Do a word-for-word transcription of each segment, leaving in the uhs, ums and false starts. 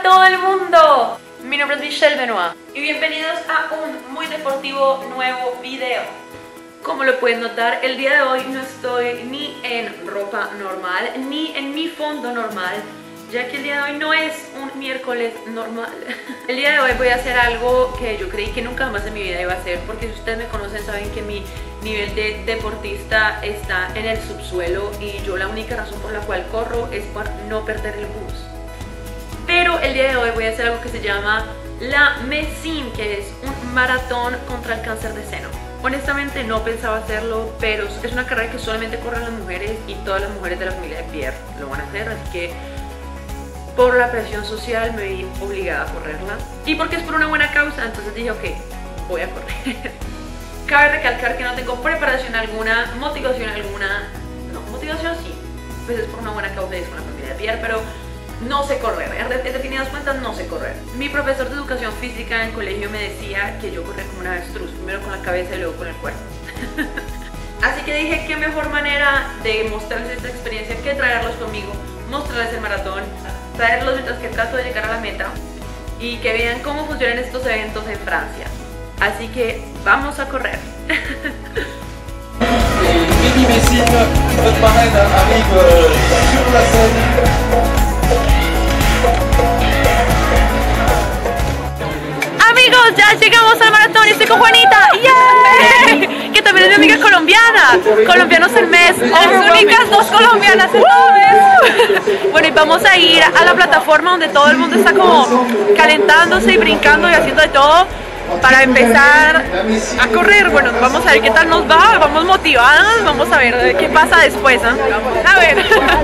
todo el mundo, mi nombre es Michelle Benoit y bienvenidos a un muy deportivo nuevo video. Como lo pueden notar, el día de hoy no estoy ni en ropa normal ni en mi fondo normal, ya que el día de hoy no es un miércoles normal. El día de hoy voy a hacer algo que yo creí que nunca más en mi vida iba a hacer, porque si ustedes me conocen saben que mi nivel de deportista está en el subsuelo y yo la única razón por la cual corro es por no perder el bus. Pero el día de hoy voy a hacer algo que se llama la MESIM, que es un maratón contra el cáncer de seno. Honestamente no pensaba hacerlo, pero es una carrera que solamente corren las mujeres y todas las mujeres de la familia de Pierre lo van a hacer, así que por la presión social me vi obligada a correrla. Y porque es por una buena causa, entonces dije, ok, voy a correr. Cabe recalcar que no tengo preparación alguna, motivación alguna, no, motivación sí, pues es por una buena causa y es con la familia de Pierre, pero no sé correr, en definidas cuentas no sé correr. Mi profesor de educación física en el colegio me decía que yo corría como una avestruz, primero con la cabeza y luego con el cuerpo. Así que dije, qué mejor manera de mostrarles esta experiencia que traerlos conmigo, mostrarles el maratón, traerlos mientras que trato de llegar a la meta y que vean cómo funcionan estos eventos en Francia. Así que vamos a correr. Mini Messim, notre marraine, arrive sur la scène. Amigos, ya llegamos al maratón y estoy con Juanita, ¡yeah! Que también es mi amiga colombiana. Colombianos el mes, las únicas dos colombianas en todo mes. Bueno, y vamos a ir a la plataforma donde todo el mundo está como calentándose y brincando y haciendo de todo para empezar a correr. Bueno, vamos a ver qué tal nos va, vamos motivadas, vamos a ver qué pasa después, ¿eh? A ver.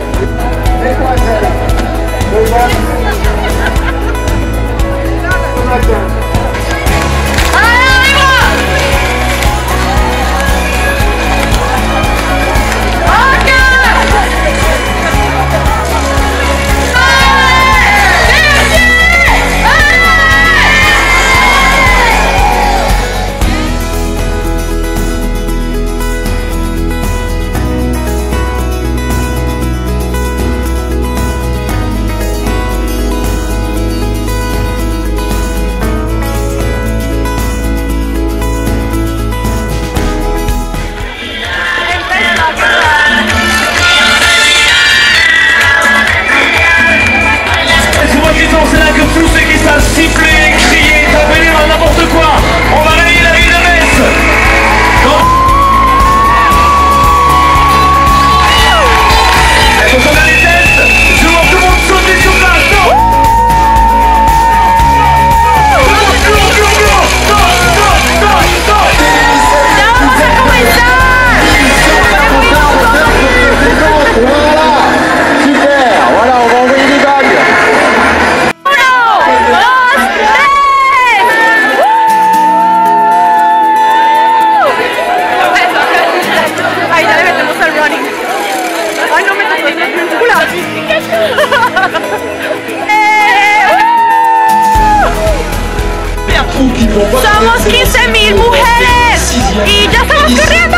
Somos quince mil mujeres y ya estamos corriendo.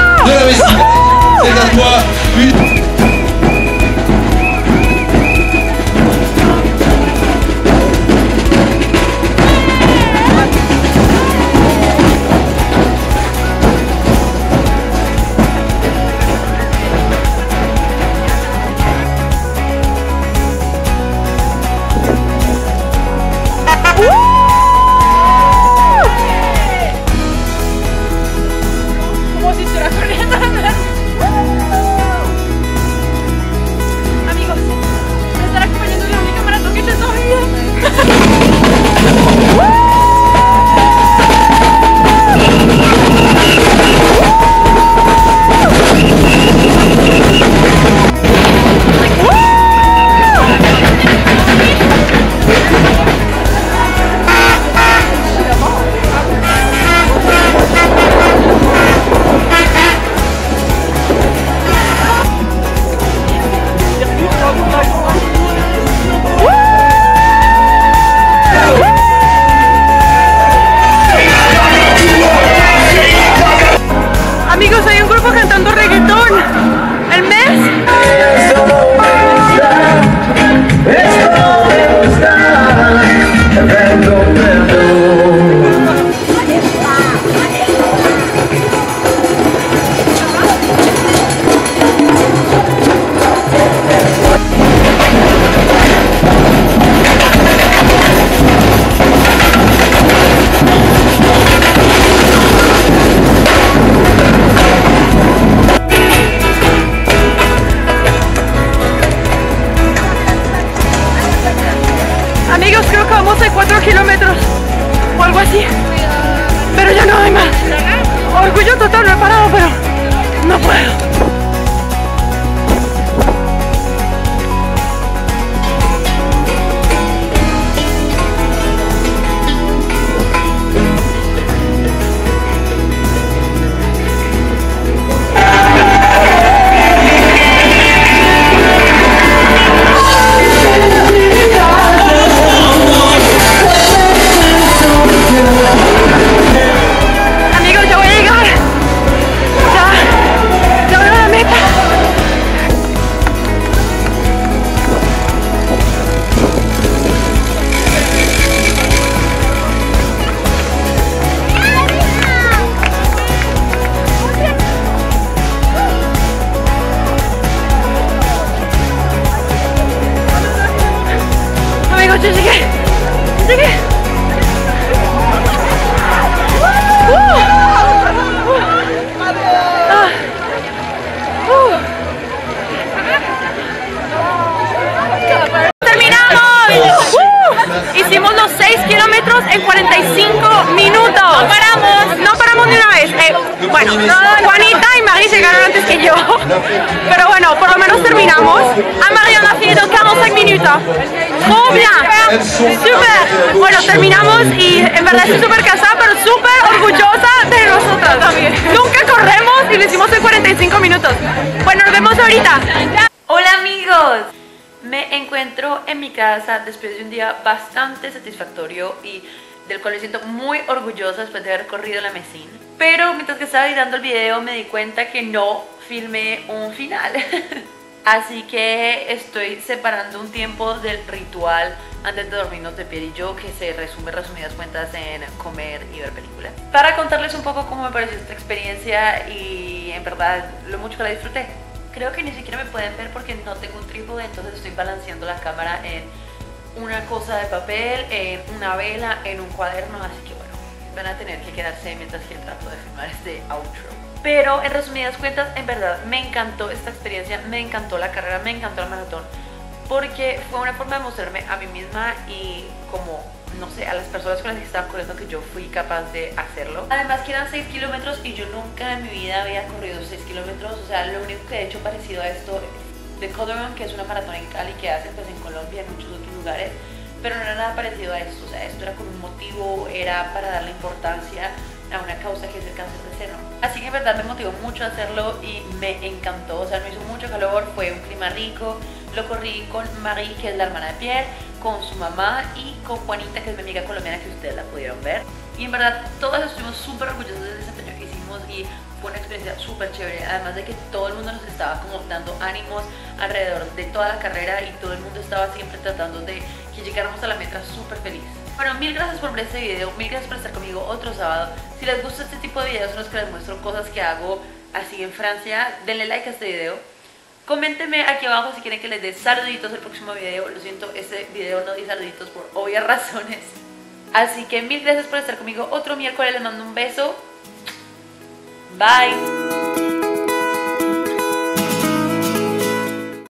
Amigos, creo que vamos a cuatro kilómetros o algo así, pero ya no hay más. Orgullo total, no he parado, pero no puedo. Yo llegué, llegué. Uh, uh, ah, uh. ¡Terminamos! Uh, hicimos los seis kilómetros en cuarenta y cinco minutos. No paramos, no paramos ni una vez. Eh, bueno, Juanita y Marie llegaron antes que yo. Pero bueno, por lo menos terminamos. A Marie on a fini dans quarante-cinq minutes. ¡Trop bien! ¡Súper! Bueno, terminamos y en verdad estoy súper cansada, pero súper orgullosa de nosotras también. Nunca corremos y lo hicimos en cuarenta y cinco minutos. Bueno, nos vemos ahorita. Hola amigos. Me encuentro en mi casa después de un día bastante satisfactorio y del cual me siento muy orgullosa después de haber corrido la Messine. Pero mientras que estaba editando el video me di cuenta que no filmé un final. Así que estoy separando un tiempo del ritual antes de dormirnos de pie y yo, que se resume resumidas cuentas en comer y ver películas, para contarles un poco cómo me pareció esta experiencia y en verdad lo mucho que la disfruté. Creo que ni siquiera me pueden ver porque no tengo un trípode, entonces estoy balanceando la cámara en una cosa de papel, en una vela, en un cuaderno, así que bueno, van a tener que quedarse mientras que trato de filmar este outro. Pero en resumidas cuentas, en verdad me encantó esta experiencia, me encantó la carrera, me encantó el maratón, porque fue una forma de mostrarme a mí misma y como, no sé, a las personas con las que estaba corriendo que yo fui capaz de hacerlo. Además que eran seis kilómetros y yo nunca en mi vida había corrido seis kilómetros, o sea, lo único que he hecho parecido a esto es The Color Run, que es una maratón en Cali que hacen pues en Colombia y en muchos otros lugares, pero no era nada parecido a esto, o sea, esto era con un motivo, era para darle importancia a una causa que es el cáncer de seno. Así que en verdad me motivó mucho a hacerlo y me encantó, o sea, no hizo mucho calor, fue un clima rico. Lo corrí con Marie, que es la hermana de Pierre, con su mamá y con Juanita, que es mi amiga colombiana, que ustedes la pudieron ver. Y en verdad todos estuvimos súper orgullosos del desempeño que hicimos y fue una experiencia súper chévere, además de que todo el mundo nos estaba como dando ánimos alrededor de toda la carrera y todo el mundo estaba siempre tratando de que llegáramos a la meta súper feliz. Bueno, mil gracias por ver este video, mil gracias por estar conmigo otro sábado. Si les gusta este tipo de videos en los que les muestro cosas que hago así en Francia, denle like a este video. Coméntenme aquí abajo si quieren que les dé saluditos el próximo video. Lo siento, este video no di saluditos por obvias razones. Así que mil gracias por estar conmigo otro miércoles, les mando un beso. Bye.